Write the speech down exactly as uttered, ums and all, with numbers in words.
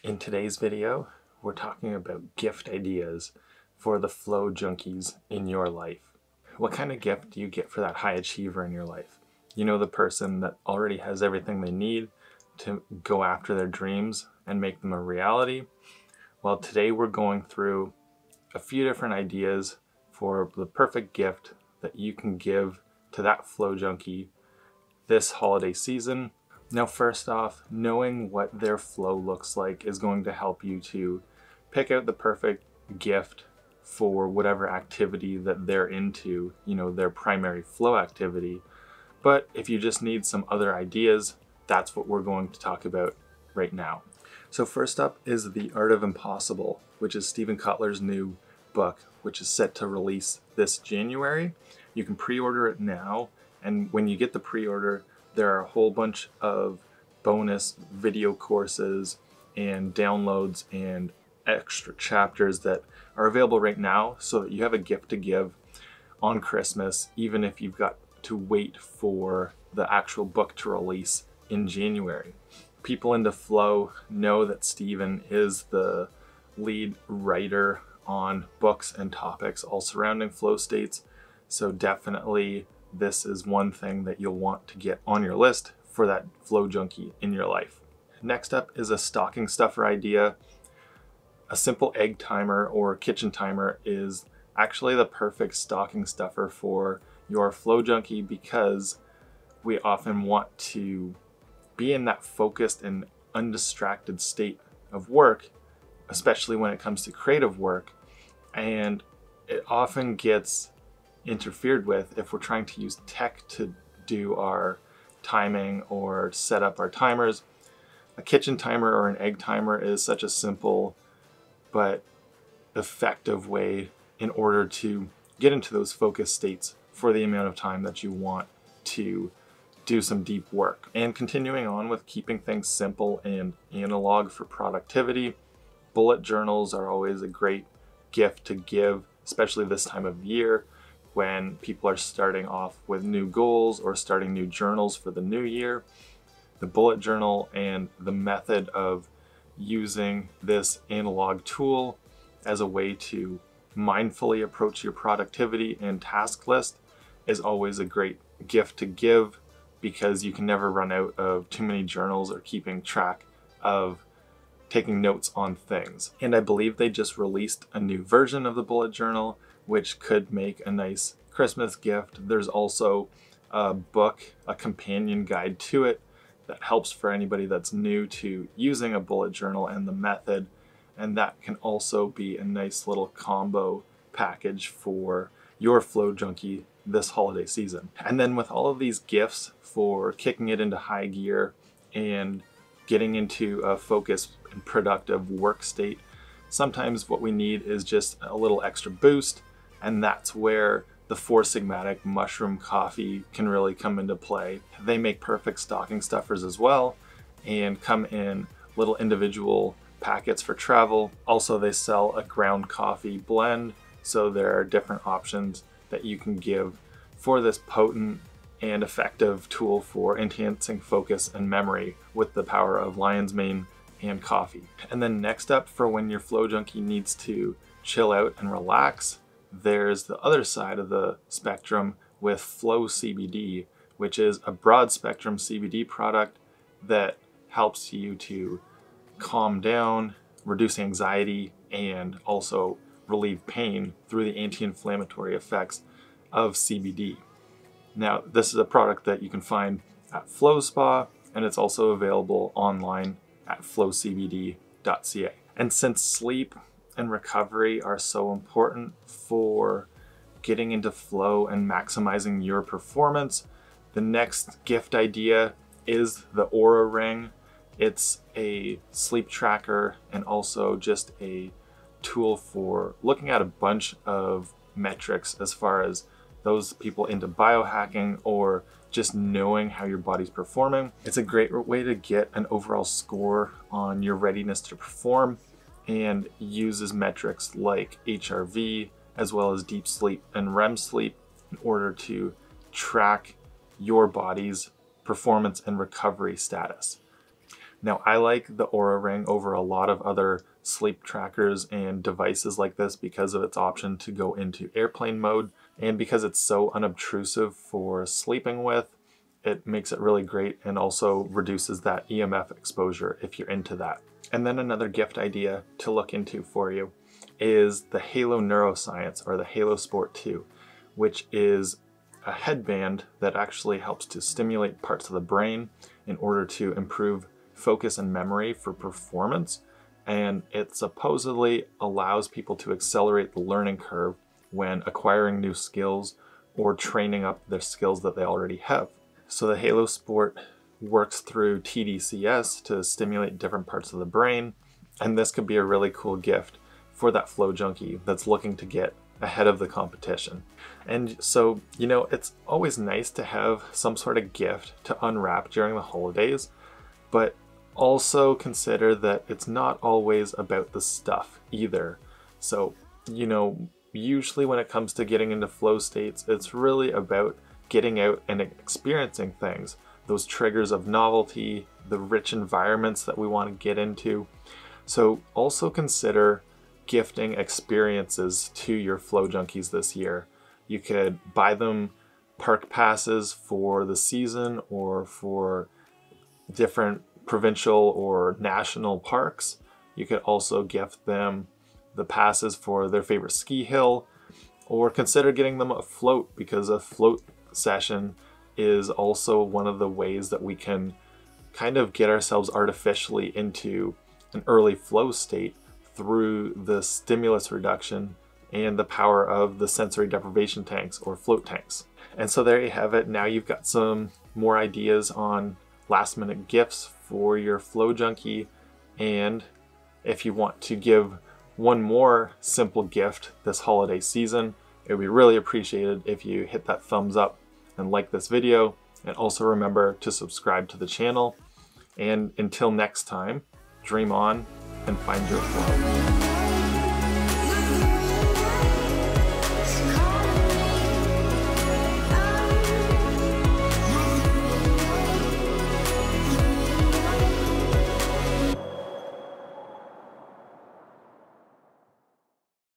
In today's video, we're talking about gift ideas for the flow junkies in your life. What kind of gift do you get for that high achiever in your life? You know, the person that already has everything they need to go after their dreams and make them a reality? Well, today we're going through a few different ideas for the perfect gift that you can give to that flow junkie this holiday season. Now, first off, knowing what their flow looks like is going to help you to pick out the perfect gift for whatever activity that they're into, you know, their primary flow activity. But if you just need some other ideas, that's what we're going to talk about right now. So first up is The Art of Impossible, which is Steven Kotler's new book, which is set to release this January. You can pre-order it now, and when you get the pre-order, there are a whole bunch of bonus video courses and downloads and extra chapters that are available right now so that you have a gift to give on Christmas, even if you've got to wait for the actual book to release in January. People into flow know that Steven is the lead writer on books and topics all surrounding flow states, so definitely this is one thing that you'll want to get on your list for that flow junkie in your life. Next up is a stocking stuffer idea. A simple egg timer or kitchen timer is actually the perfect stocking stuffer for your flow junkie because we often want to be in that focused and undistracted state of work, especially when it comes to creative work, and it often gets interfered with if we're trying to use tech to do our timing or set up our timers. A kitchen timer or an egg timer is such a simple but effective way in order to get into those focus states for the amount of time that you want to do some deep work. And continuing on with keeping things simple and analog for productivity, bullet journals are always a great gift to give, especially this time of year, when people are starting off with new goals or starting new journals for the new year. The bullet journal and the method of using this analog tool as a way to mindfully approach your productivity and task list is always a great gift to give because you can never run out of too many journals or keeping track of taking notes on things. And I believe they just released a new version of the bullet journal, which could make a nice Christmas gift. There's also a book, a companion guide to it that helps for anybody that's new to using a bullet journal and the method, and that can also be a nice little combo package for your flow junkie this holiday season. And then with all of these gifts for kicking it into high gear and getting into a focused and productive work state, sometimes what we need is just a little extra boost. And that's where the Four Sigmatic mushroom coffee can really come into play. They make perfect stocking stuffers as well and come in little individual packets for travel. Also, they sell a ground coffee blend, so there are different options that you can give for this potent and effective tool for enhancing focus and memory with the power of lion's mane and coffee. And then next up, for when your flow junkie needs to chill out and relax, there's the other side of the spectrum with Flow C B D, which is a broad spectrum C B D product that helps you to calm down, reduce anxiety, and also relieve pain through the anti-inflammatory effects of C B D. Now, this is a product that you can find at Flow Spa, and it's also available online at flow c b d dot c a. And since sleep and recovery are so important for getting into flow and maximizing your performance, the next gift idea is the Oura Ring. It's a sleep tracker and also just a tool for looking at a bunch of metrics as far as those people into biohacking or just knowing how your body's performing. It's a great way to get an overall score on your readiness to perform, and uses metrics like H R V as well as deep sleep and R E M sleep in order to track your body's performance and recovery status. Now, I like the Oura Ring over a lot of other sleep trackers and devices like this because of its option to go into airplane mode, and because it's so unobtrusive for sleeping with. It makes it really great and also reduces that E M F exposure if you're into that. And then another gift idea to look into for you is the Halo Neuroscience, or the Halo Sport two, which is a headband that actually helps to stimulate parts of the brain in order to improve focus and memory for performance. And it supposedly allows people to accelerate the learning curve when acquiring new skills or training up their skills that they already have. So the Halo Sport works through T D C S to stimulate different parts of the brain, and this could be a really cool gift for that flow junkie that's looking to get ahead of the competition. And so, you know, it's always nice to have some sort of gift to unwrap during the holidays, but also consider that it's not always about the stuff either. So, you know, usually when it comes to getting into flow states, it's really about getting out and experiencing things, those triggers of novelty, the rich environments that we want to get into. So also consider gifting experiences to your flow junkies this year. You could buy them park passes for the season or for different provincial or national parks. You could also gift them the passes for their favorite ski hill, or consider getting them a float, because a float session is also one of the ways that we can kind of get ourselves artificially into an early flow state through the stimulus reduction and the power of the sensory deprivation tanks, or float tanks. And so there you have it. Now you've got some more ideas on last minute gifts for your flow junkie. And if you want to give one more simple gift this holiday season, it would be really appreciated if you hit that thumbs up and like this video, and also remember to subscribe to the channel. And until next time, dream on and find your flow.